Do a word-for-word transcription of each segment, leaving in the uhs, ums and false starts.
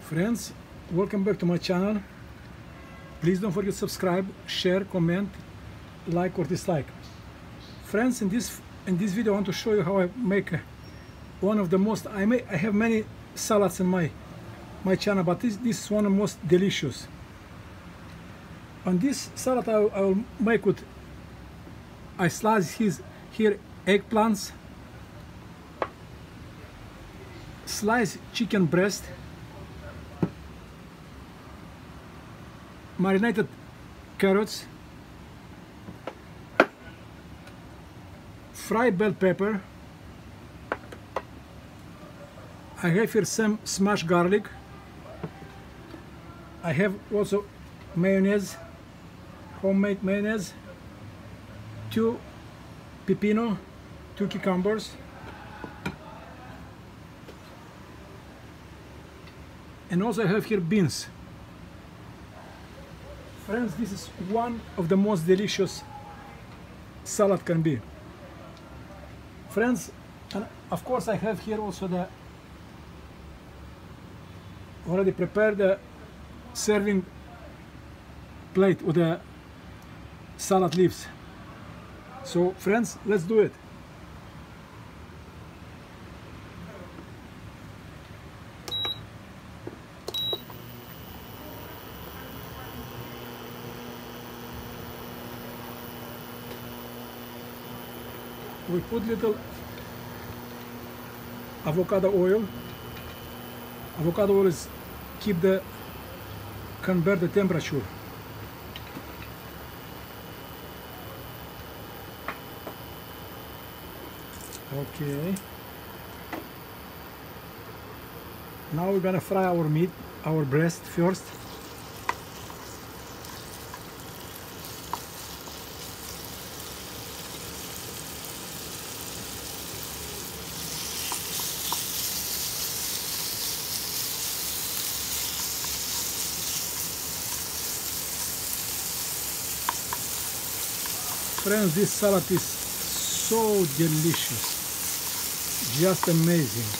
Friends, welcome back to my channel. Please don't forget to subscribe, share, comment, like or dislike. Friends, in this in this video I want to show you how I make one of the most I may I have many salads in my my channel, but this this is one of the most delicious. On this salad I, I will make with I slice his here eggplants, slice chicken breast, marinated carrots, fried bell pepper. I have here some smashed garlic. I have also mayonnaise, homemade mayonnaise, two pepino, two cucumbers, and also I have here beans. Friends, this is one of the most delicious salad can be. Friends, and of course I have here also the already prepared the serving plate with the salad leaves. So friends, let's do it. We put little avocado oil. Avocado oil is keep the convert the temperature. Okay. Now we're gonna fry our meat, our breast first. Friends, this salad is so delicious, just amazing.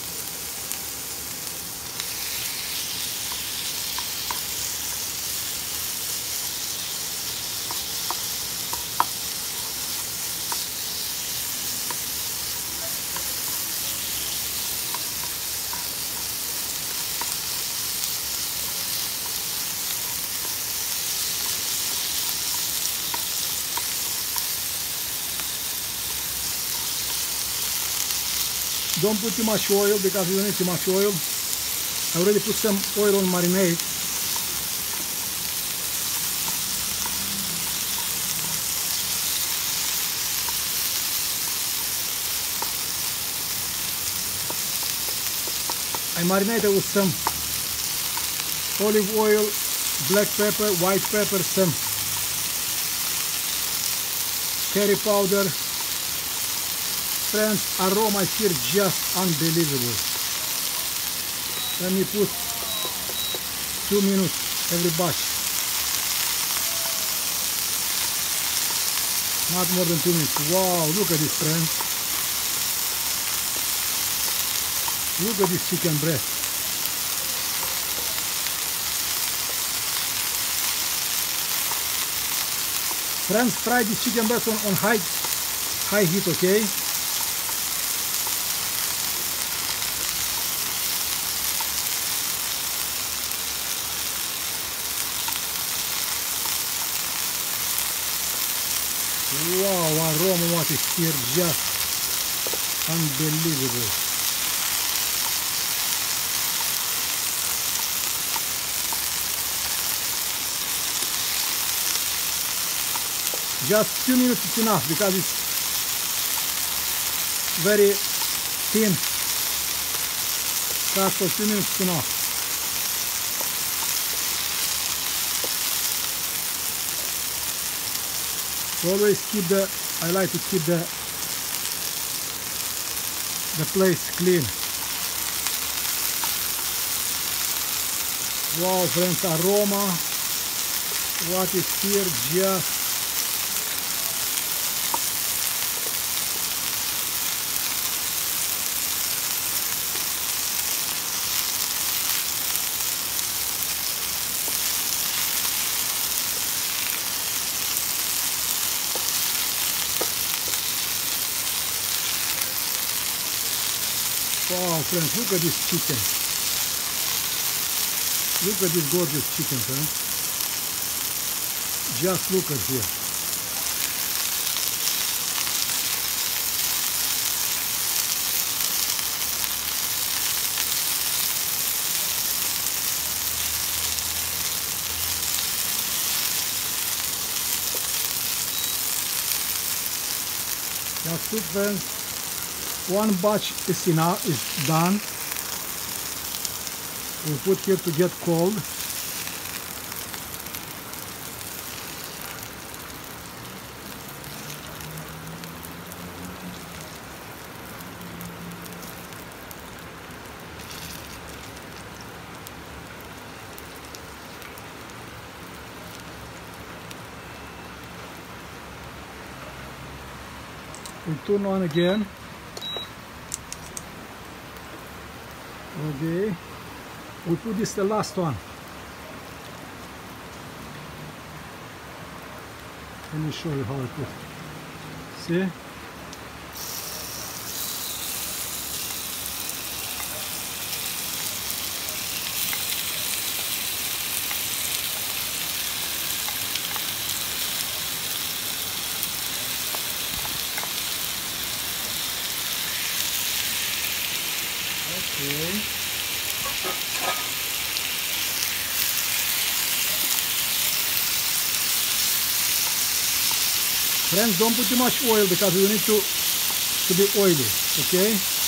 Don't put too much oil because you don't need too much oil. I already put some oil on marinade. I marinated with some olive oil, black pepper, white pepper, some curry powder. Friends, aroma is here just unbelievable. Let me put two minutes every batch. Not more than two minutes. Wow, look at this, friends. Look at this chicken breast. Friends, fry this chicken breast on, on high, high heat, okay? Wow, aroma what is here, just unbelievable. Just two minutes is enough because it's very thin. Just for two minutes is enough. Always keep the, I like to keep the the place clean. Wow, friends, aroma, what is here, just friends, look at this chicken. Look at this gorgeous chicken, friends. Just look at here. Just look, friends. One batch is enough, is done. We'll put here to get cold. We turn on again. Okay. We put this the last one. Let me show you how I put it. See? Okay. Friends, don't put too much oil because you need to to be oily, okay?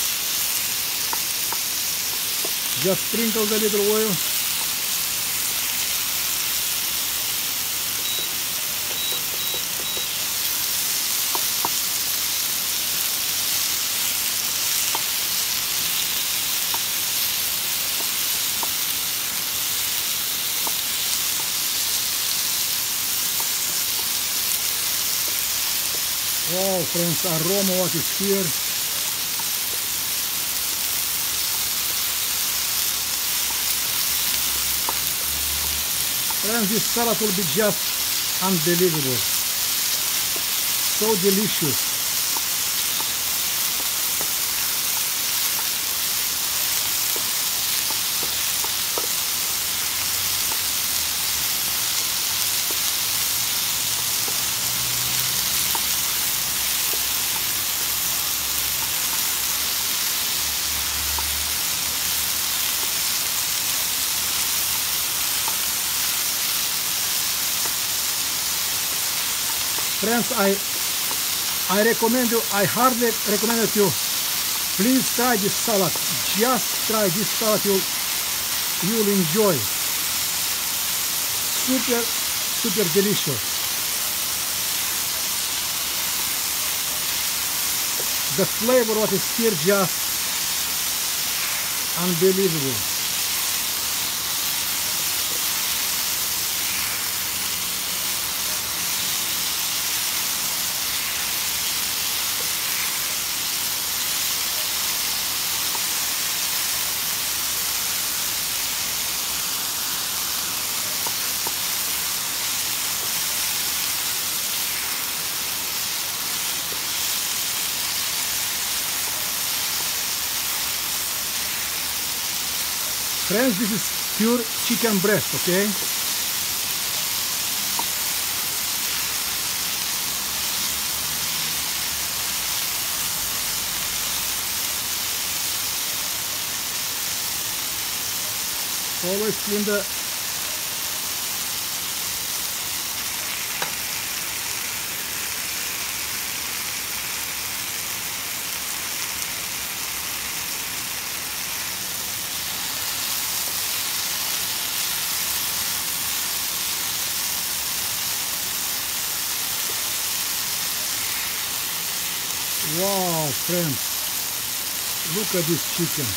Just sprinkle the little oil. Wow, friends, aroma what is here. Friends, this salad will be just unbelievable. So delicious. Friends, I I recommend you, I hardly recommend it you, please try this salad. Just try this salad, you'll, you'll enjoy. Super, super delicious. The flavor what is here just unbelievable. Friends, this is pure chicken breast, okay? Always clean the Wow, friends, look at this chicken.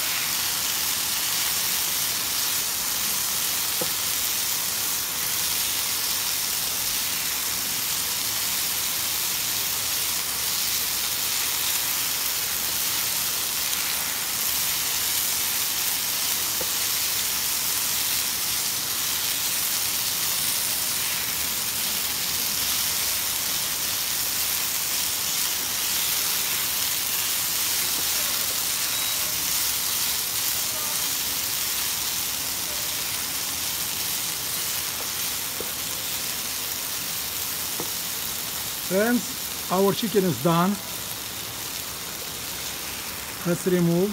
Friends, our chicken is done. Let's remove.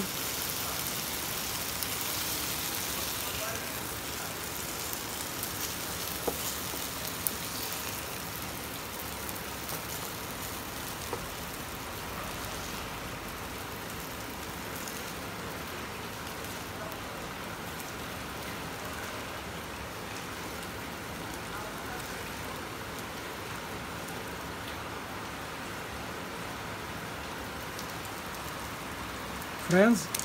Friends,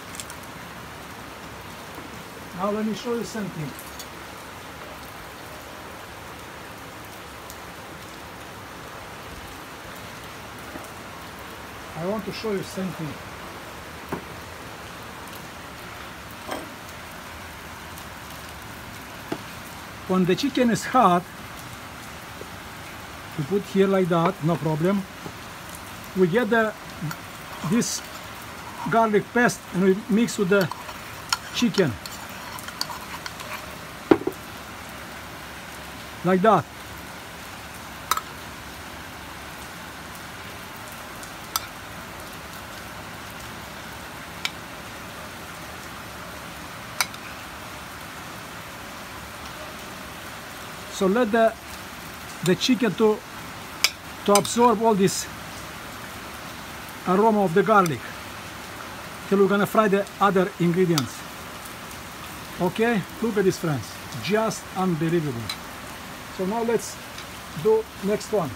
now let me show you something. I want to show you something. When the chicken is hot, we put here like that, no problem. We get the this garlic paste and we mix with the chicken like that. So let the the chicken to to absorb all this aroma of the garlic till we're gonna fry the other ingredients. Okay, look at this, friends, just unbelievable. So now let's do next one.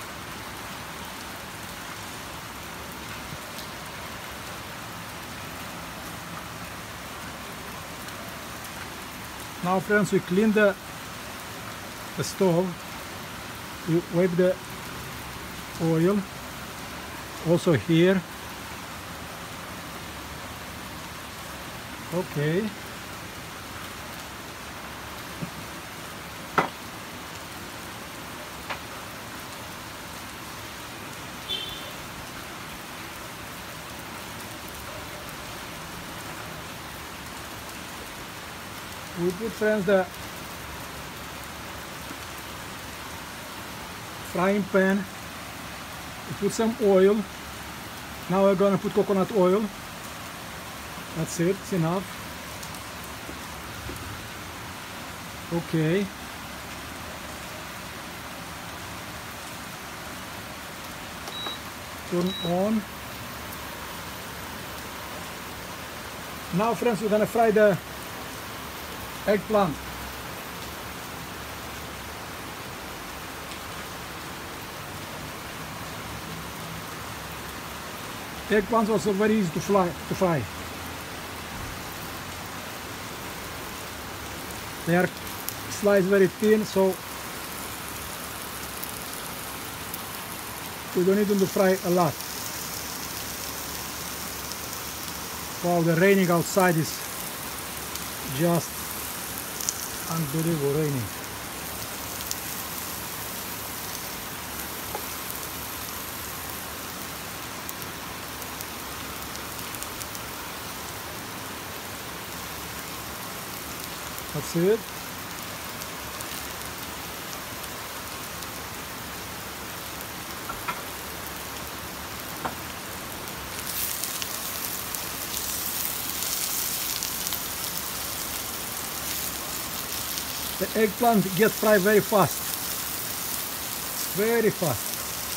Now, friends, we clean the the stove, we wipe the oil also here. Okay, we put, friends, the frying pan, we put some oil. Now we're gonna put coconut oil. That's it, it's enough. Okay. Turn on. Now, friends, we're gonna fry the eggplant. Eggplants also very easy to fry. To fry. They are sliced very thin, so we don't need them to fry a lot. Wow, the raining outside is just unbelievable raining. That's it. The eggplant gets fried very fast. Very fast.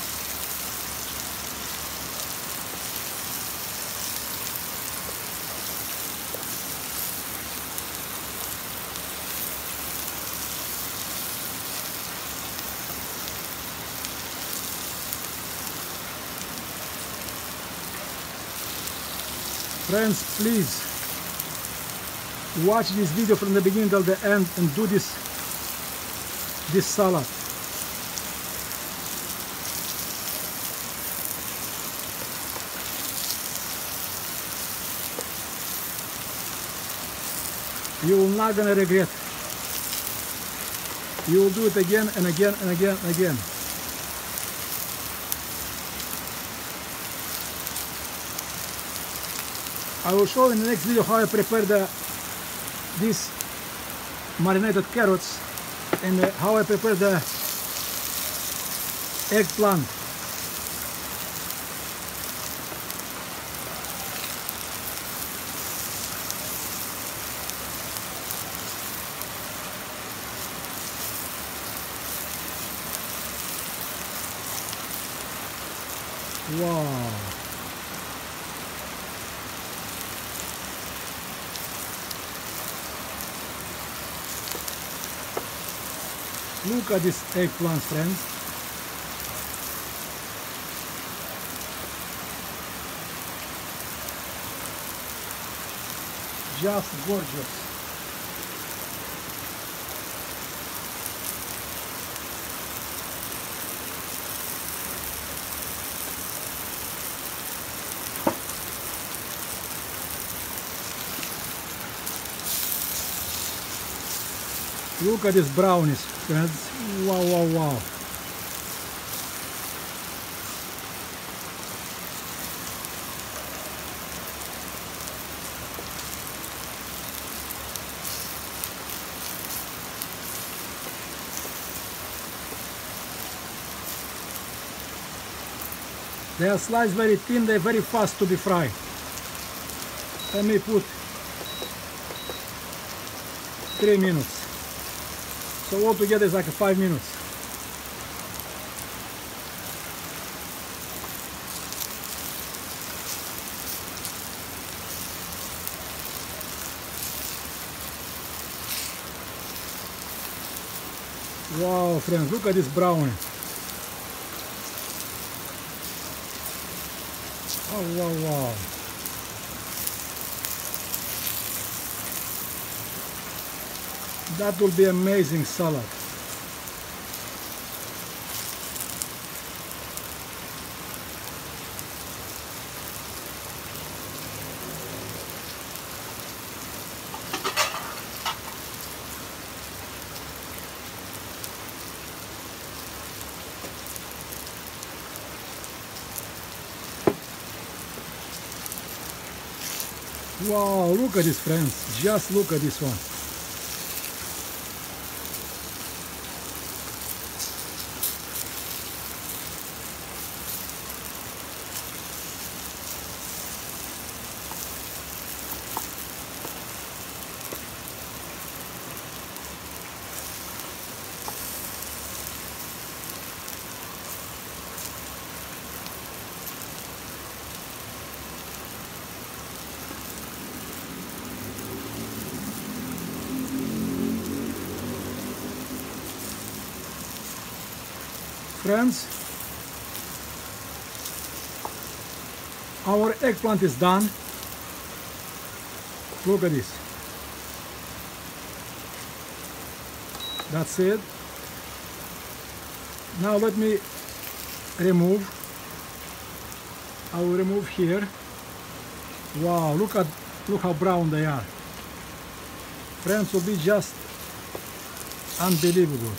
Friends, please watch this video from the beginning till the end and do this this salad. You will not gonna regret. You will do it again and again and again and again. I will show in the next video how I prepare the these marinated carrots and how I prepare the eggplant. Wow. Look at this eggplant, friends. Just gorgeous. Look at these brownies, friends. Wow, wow, wow. They are sliced very thin, they're very fast to be fried. Let me put three minutes. So altogether it's like five minutes. Wow, friends, look at this brownie. Oh, wow, wow. That will be amazing salad. Wow, look at this, friends. Just look at this one. Friends, our eggplant is done. Look at this. That's it. Now let me remove. I will remove here. Wow, look at look how brown they are. Friends, will be just unbelievable.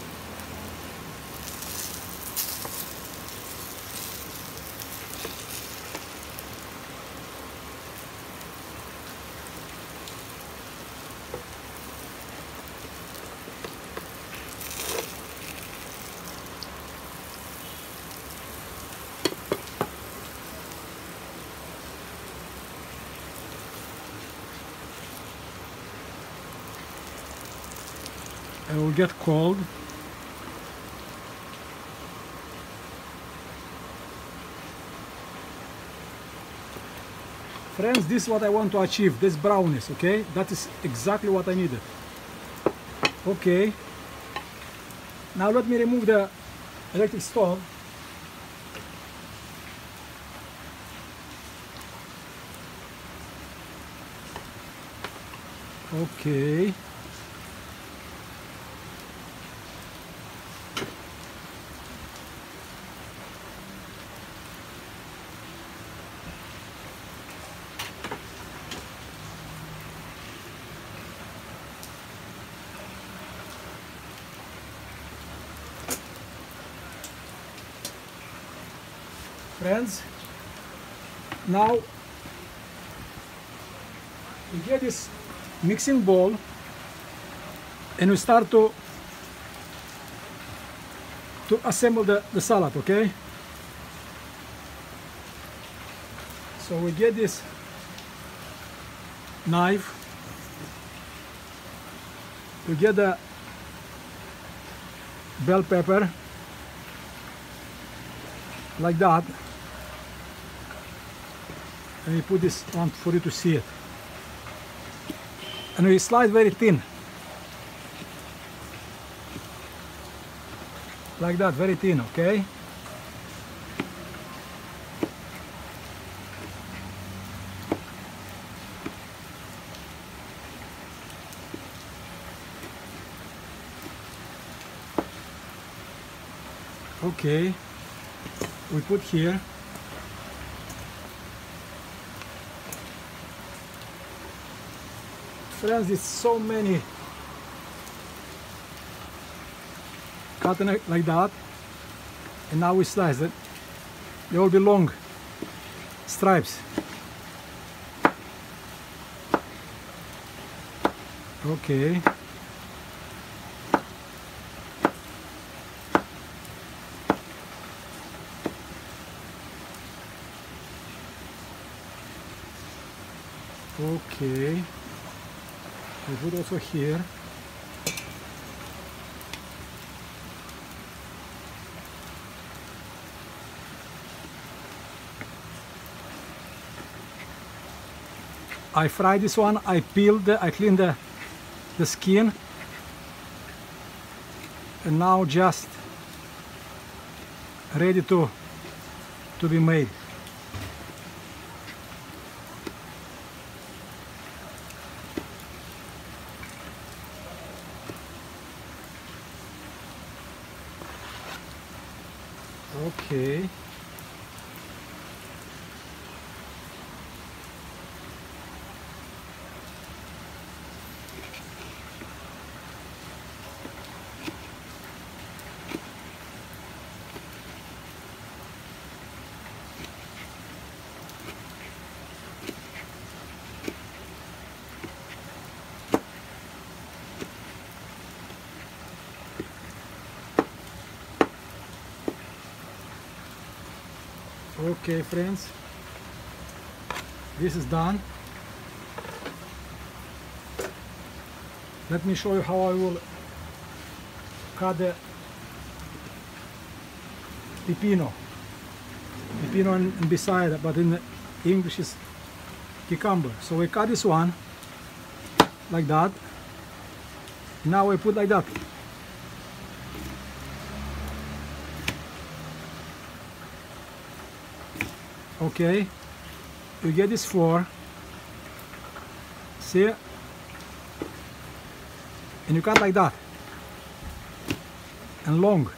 It will get cold. Friends, this is what I want to achieve, this brownies, okay? That is exactly what I needed. Okay. Now let me remove the electric stove. Okay. Friends, now we get this mixing bowl and we start to to assemble the, the salad, okay? So we get this knife, we get the bell pepper like that. Let me put this on for you to see it. And we slice very thin. Like that, very thin, okay? Okay, we put here. Friends, there's so many cut it like that, and now we slice it. They will be long stripes. Okay. Okay. We put also here. I fried this one, I peeled, the, I cleaned the, the skin, and now just ready to, to be made. Okay. Okay, friends, this is done. Let me show you how I will cut the pepino. Pepino and, and beside, but in English is cucumber. So we cut this one like that. Now we put like that. Okay, you get this four, see, and you cut like that, and long,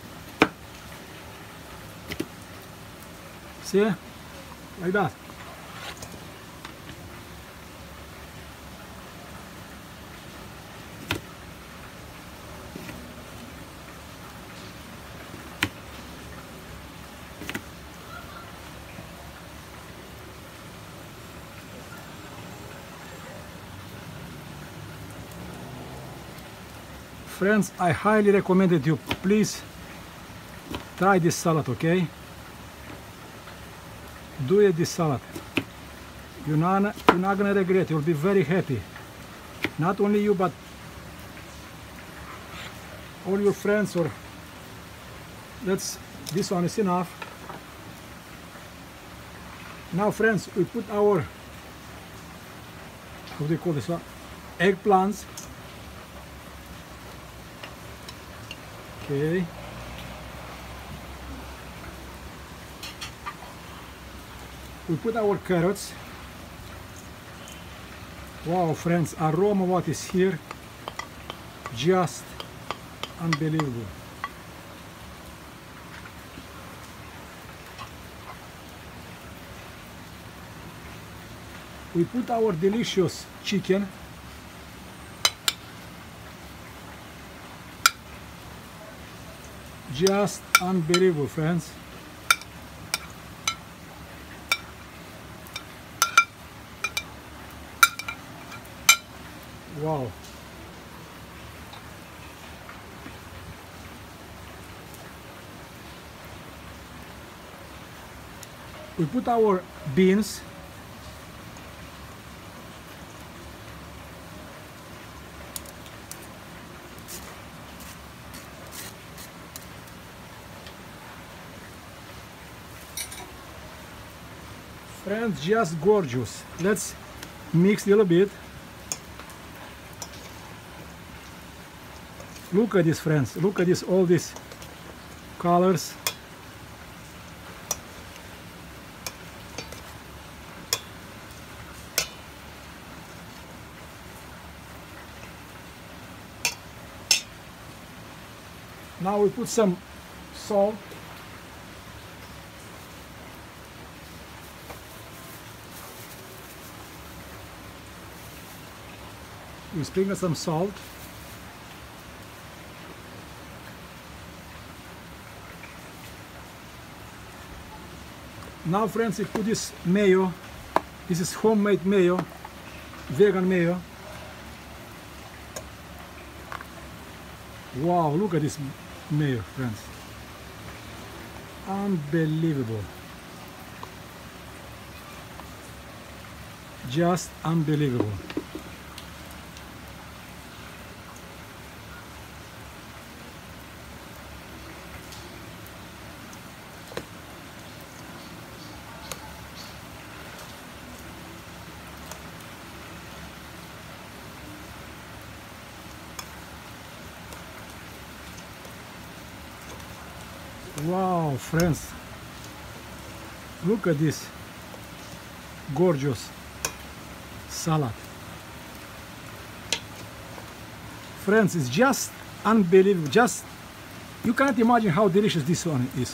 see, like that. Friends, I highly recommend it you. Please try this salad, okay? Do it this salad. You're not, you're not gonna regret. You'll be very happy. Not only you, but all your friends. Or that's this one is enough. Now, friends, we put our, how do you call this one? Eggplants. Okay. We put our carrots. Wow, friends, aroma what is here, just unbelievable. We put our delicious chicken. Just unbelievable, friends. Wow. We put our beans. Friends, just gorgeous. Let's mix a little bit. Look at this, friends. Look at this, all these colors. Now we put some salt. We sprinkle some salt. Now, friends, we put this mayo. This is homemade mayo, vegan mayo. Wow, look at this mayo, friends. Unbelievable. Just unbelievable. Wow, friends, look at this gorgeous salad. Friends, it's just unbelievable. Just, you can't imagine how delicious this one is.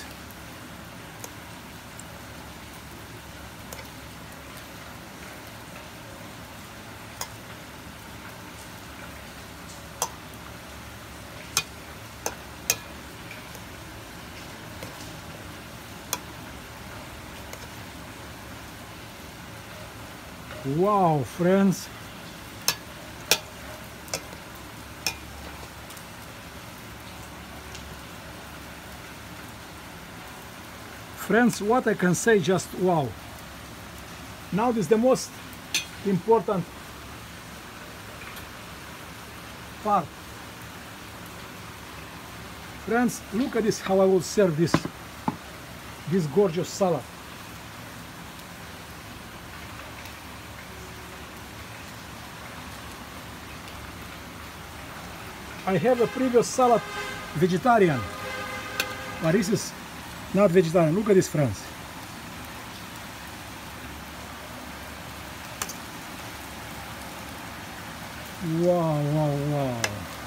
Wow, friends. Friends, what I can say, just wow. Now this is the most important part. Friends, look at this, how I will serve this, this gorgeous salad. I have a previous salad vegetarian, but this is not vegetarian. Look at this, friends. Wow, wow, wow.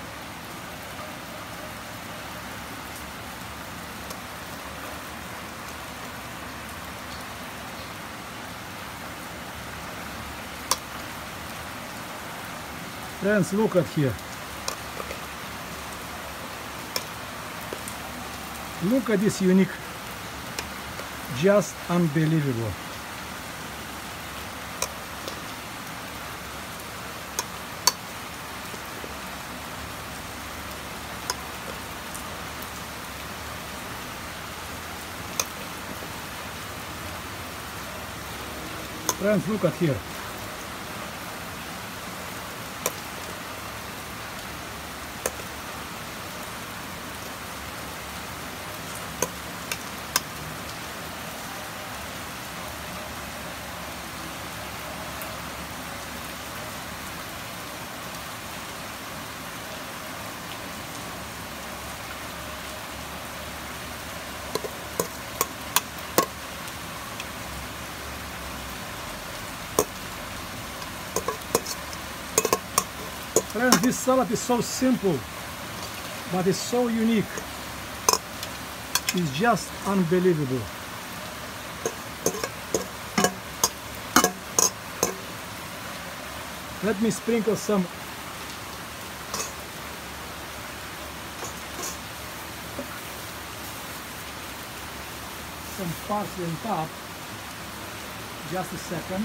Friends, look at here. Look at this unique, just unbelievable. Friends, look at here. Friends, this salad is so simple, but it's so unique. It's just unbelievable. Let me sprinkle some some parsley on top. Just a second.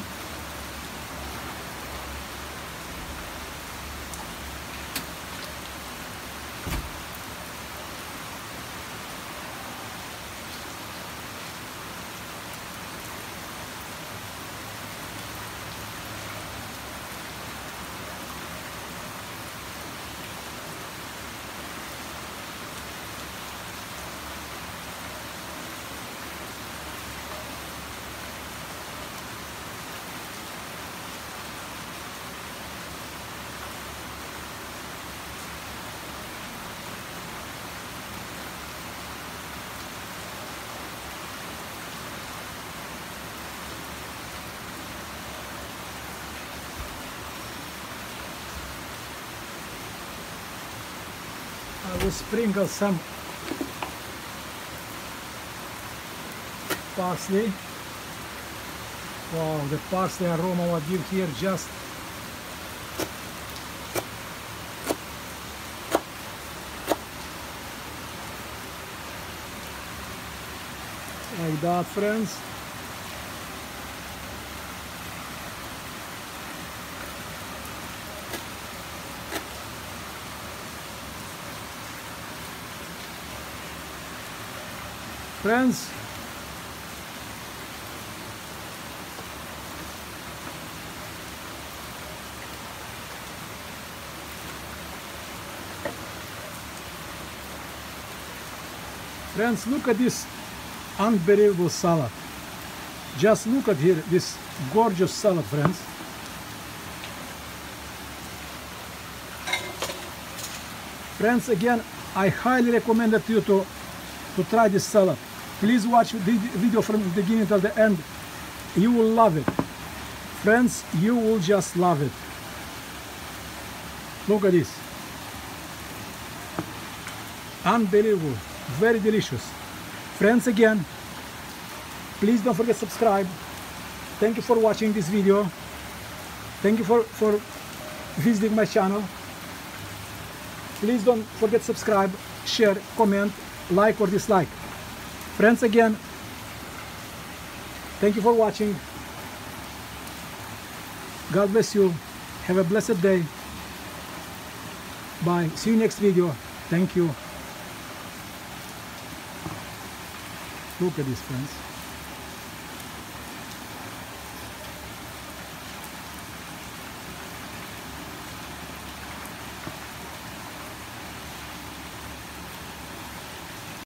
I will sprinkle some parsley. Wow, the parsley aroma what give here just like that, friends. Friends, friends, look at this unbelievable salad. Just look at here, this gorgeous salad, friends. Friends, again, I highly recommend it to you to, to try this salad. Please watch the video from the beginning till the end. You will love it. Friends, you will just love it. Look at this. Unbelievable. Very delicious. Friends, again, please don't forget to subscribe. Thank you for watching this video. Thank you for, for visiting my channel. Please don't forget to subscribe, share, comment, like or dislike. Friends, again, thank you for watching. God bless you. Have a blessed day. Bye. See you next video. Thank you. Look at this, friends.